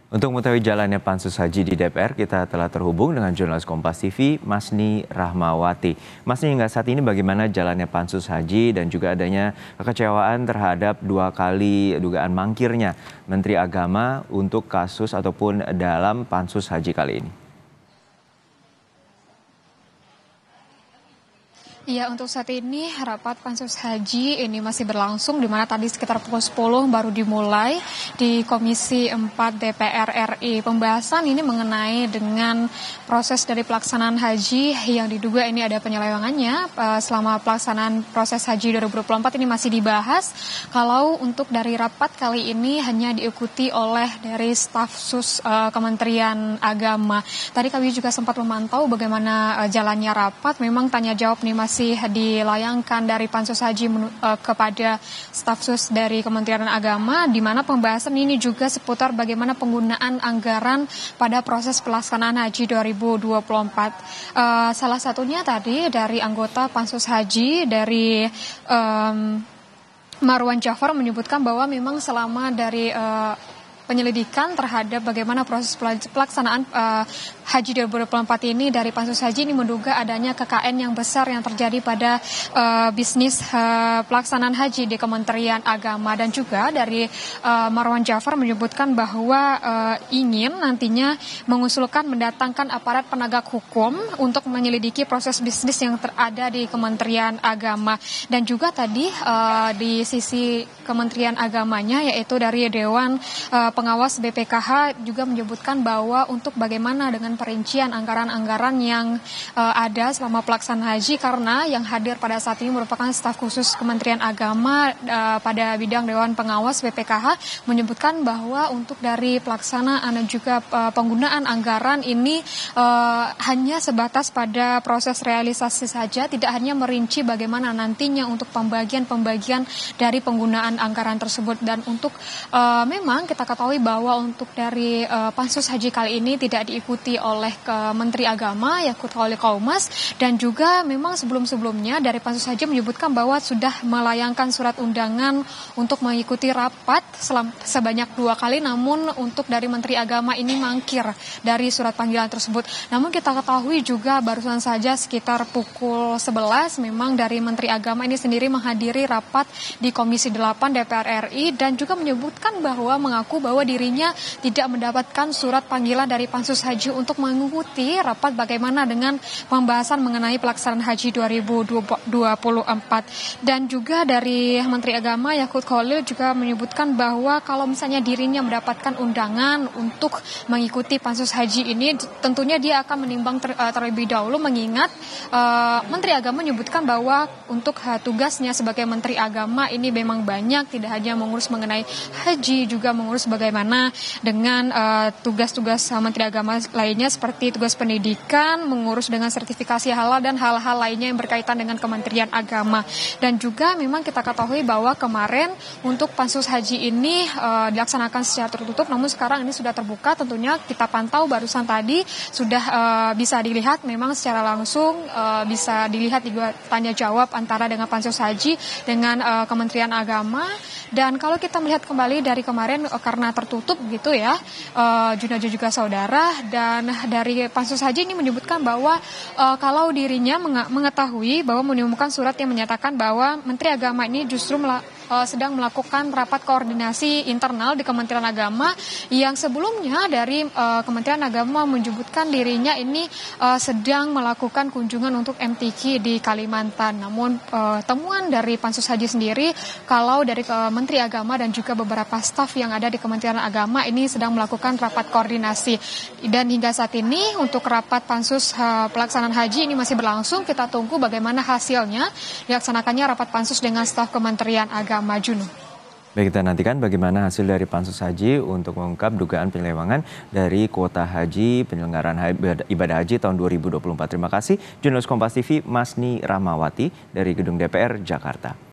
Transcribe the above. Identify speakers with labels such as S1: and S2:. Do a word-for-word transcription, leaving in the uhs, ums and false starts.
S1: Untuk mengetahui jalannya pansus haji di D P R, kita telah terhubung dengan jurnalis Kompas T V, Masni Rahmawati. Masni, hingga saat ini bagaimana jalannya pansus haji dan juga adanya kekecewaan terhadap dua kali dugaan mangkirnya Menteri Agama untuk kasus ataupun dalam pansus haji kali ini?
S2: Iya, untuk saat ini rapat pansus haji ini masih berlangsung, di mana tadi sekitar pukul sepuluh baru dimulai di Komisi empat D P R R I. Pembahasan ini mengenai dengan proses dari pelaksanaan haji yang diduga ini ada penyelewengannya selama pelaksanaan proses haji dua ribu dua puluh empat ini masih dibahas. Kalau untuk dari rapat kali ini hanya diikuti oleh dari staf sus uh, Kementerian Agama. Tadi kami juga sempat memantau bagaimana uh, jalannya rapat. Memang tanya jawab nih masih dilayangkan dari pansus haji menu, uh, kepada staf sus dari Kementerian Agama, di mana pembahasan ini juga seputar bagaimana penggunaan anggaran pada proses pelaksanaan haji dua ribu dua puluh empat. Uh, salah satunya tadi dari anggota pansus haji dari um, Marwan Jafar menyebutkan bahwa memang selama dari uh, penyelidikan terhadap bagaimana proses pelaksanaan uh, haji dua ribu dua puluh empat ini dari pansus haji ini menduga adanya K K N yang besar yang terjadi pada uh, bisnis uh, pelaksanaan haji di Kementerian Agama. Dan juga dari uh, Marwan Jafar menyebutkan bahwa uh, ingin nantinya mengusulkan mendatangkan aparat penegak hukum untuk menyelidiki proses bisnis yang terada di Kementerian Agama. Dan juga tadi uh, di sisi Kementerian Agamanya, yaitu dari Dewan uh, Pengawas B P K H juga menyebutkan bahwa untuk bagaimana dengan perincian anggaran-anggaran yang uh, ada selama pelaksanaan haji, karena yang hadir pada saat ini merupakan staf khusus Kementerian Agama uh, pada bidang Dewan Pengawas B P K H, menyebutkan bahwa untuk dari pelaksanaan dan juga uh, penggunaan anggaran ini uh, hanya sebatas pada proses realisasi saja, tidak hanya merinci bagaimana nantinya untuk pembagian-pembagian dari penggunaan anggaran tersebut. Dan untuk uh, memang kita ketahui bahwa untuk dari uh, pansus haji kali ini tidak diikuti oleh ke Menteri Agama Yakut Khalil Qaumas, dan juga memang sebelum-sebelumnya dari pansus haji menyebutkan bahwa sudah melayangkan surat undangan untuk mengikuti rapat selam, sebanyak dua kali, namun untuk dari Menteri Agama ini mangkir dari surat panggilan tersebut. Namun kita ketahui juga barusan saja sekitar pukul sebelas memang dari Menteri Agama ini sendiri menghadiri rapat di Komisi delapan D P R R I, dan juga menyebutkan bahwa mengaku bahwa dirinya tidak mendapatkan surat panggilan dari pansus haji untuk mengikuti rapat bagaimana dengan pembahasan mengenai pelaksanaan haji dua ribu dua puluh empat. Dan juga dari Menteri Agama Yakut Khalil juga menyebutkan bahwa kalau misalnya dirinya mendapatkan undangan untuk mengikuti pansus haji ini, tentunya dia akan menimbang ter, uh, terlebih dahulu, mengingat uh, Menteri Agama menyebutkan bahwa untuk uh, tugasnya sebagai Menteri Agama ini memang banyak, tidak hanya mengurus mengenai haji, juga mengurus bagaimana dengan tugas-tugas uh, Menteri Agama lainnya seperti tugas pendidikan, mengurus dengan sertifikasi halal dan hal-hal lainnya yang berkaitan dengan Kementerian Agama. Dan juga memang kita ketahui bahwa kemarin untuk pansus haji ini uh, dilaksanakan secara tertutup, namun sekarang ini sudah terbuka. Tentunya kita pantau barusan tadi sudah uh, bisa dilihat memang secara langsung uh, bisa dilihat juga tanya jawab antara dengan pansus haji dengan uh, Kementerian Agama. Dan kalau kita melihat kembali dari kemarin uh, karena tertutup gitu ya, uh, Junajo juga saudara, dan dari pansus haji ini menyebutkan bahwa uh, kalau dirinya mengetahui bahwa menemukan surat yang menyatakan bahwa Menteri Agama ini justru mela- uh, sedang melakukan rapat koordinasi internal di Kementerian Agama, yang sebelumnya dari uh, Kementerian Agama menyebutkan dirinya ini uh, sedang melakukan kunjungan untuk M T Q di Kalimantan. Namun uh, temuan dari pansus haji sendiri, kalau dari uh, Menteri Agama dan juga beberapa staf yang ada di Kementerian Agama ini sedang melakukan rapat koordinasi. Dan hingga saat ini untuk rapat pansus uh, pelaksanaan haji ini masih berlangsung. Kita tunggu bagaimana hasilnya dilaksanakannya rapat pansus dengan staf Kementerian Agama. Juno.
S1: Baik, kita nantikan bagaimana hasil dari pansus haji untuk mengungkap dugaan penyelewengan dari kuota haji penyelenggaraan ibadah haji tahun dua ribu dua puluh empat. Terima kasih jurnalis Kompas T V Masni Rahmawati dari Gedung D P R Jakarta.